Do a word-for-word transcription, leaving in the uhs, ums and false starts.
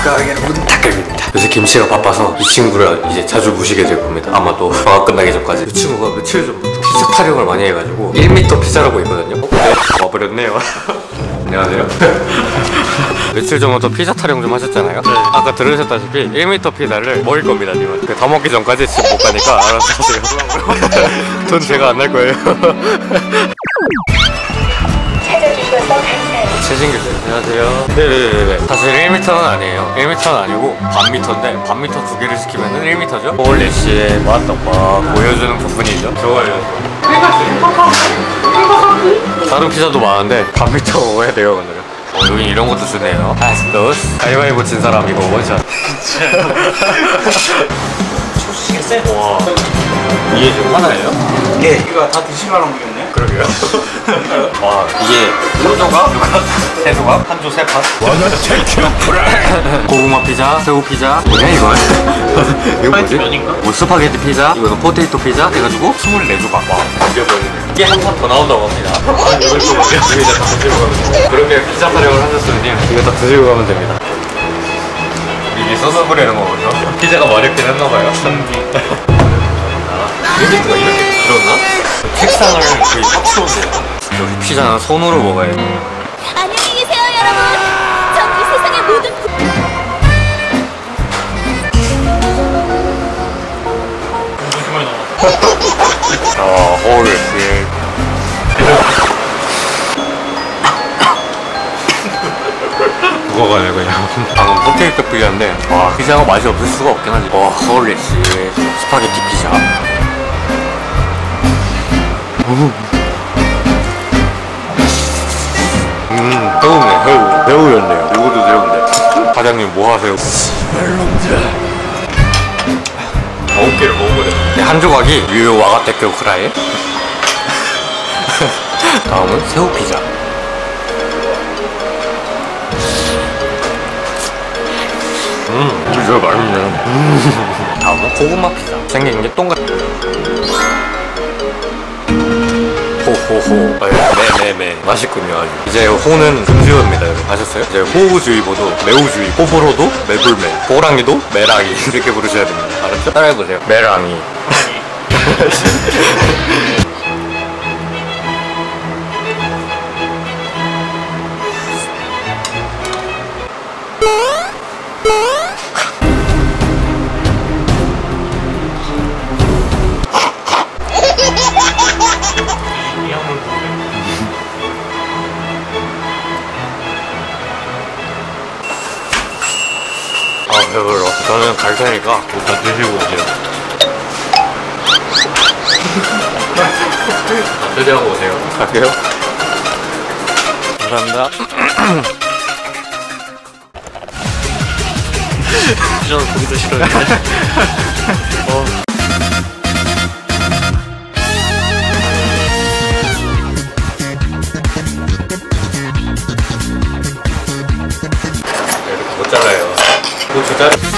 가게는 문 닫힙니다. 요새 김씨가 바빠서 이 친구를 이제 자주 모시게 될 겁니다. 아마도 방학 끝나기 전까지. 이 친구가 며칠 전부터 피자 타령을 많이 해가지고 일 미터 피자라고 있거든요. 어? 네, 와버렸네요. 안녕하세요. 며칠 전부터 피자 타령 좀 하셨잖아요. 네. 아까 들으셨다시피 일 미터 피자를 먹을 겁니다, 님은. 그 다 먹기 전까지 집 못 가니까 알아서 하세요. 돈 제가 안 낼 거예요. 최진규님 안녕하세요. 네네네. 사실 일 미터는 아니에요. 일 미터는 아니고 반 미터인데 반 미터 두 개를 시키면 일 미터죠. 서울레시의 맛떡밥 보여주는 부분이죠. 좋아요. 다른 피자도 많은데 반 미터 먹어야 돼요 오늘은. 어, 여기 이런 것도 주네요. 아스토스 가위바위보 진 사람 이거 원샷. 초시겠어요? 와, 이게 지금 하나예요? 예, 이거 다 드시라는 거겠네. 그러게요. 와, 이게 한 조각, 세 조각, 한 조 세 판. 고구마 피자, 새우 피자. 뭐냐 이거? 이거 뭐지? 뭐 스파게티 피자, 이거는 포테이토 피자 해가지고 스물네 조각. 와, 이겨버리네. 이게 한 판 더 나온다고 합니다. 아, 이걸 또 먹여? 이거 이제 다 드시고 가면 됩니다. 그렇게 피자 타령을 하셨으니 이거 다 드시고 가면 됩니다. 이게 소스 뿌리는 거거든요. 피자가 마렵긴 했나봐요. 리미트가 이렇게 길었나? 책상을 거의 딱 채웠네요. 여기 피자는 손으로 먹어야 돼. 안녕히 계세요 여러분. 전 이 세상의 모든 아, 홀 그거가 아니고 그냥 방금 포테이토 피자인데 와, 피자가 맛이 없을 수가 없긴 하지. 와, 홀리 씨 스파게티 피자. 음, 새우네, 새우. 새우였네요. 이거도 새우인데. 사장님 뭐 하세요? 씨발놈들. 아홉 개를 먹어버려. 한 조각이 유효 와가테큐 후라이. 다음은 새우 피자. 음, 진짜 맛있네. 음. 다음은 고구마 피자. 생긴 게 동그랗. 호호호. 네네네. 맛있군요 아주. 이제 호는 금지어입니다 여러분. 아셨어요? 이제 호우주의보도 매우주의, 호불호도 매불매, 호랑이도 매랑이 이렇게 부르셔야 됩니다. 알았죠? 따라해보세요. 매랑이. 아, 배불러. 저는 갈 테니까 다 드시고 오세요. 다 드시고 오세요. 갈게요. 감사합니다. 저는 고기도 싫어요. 어. 이렇게 못 잘라요. 고추 자르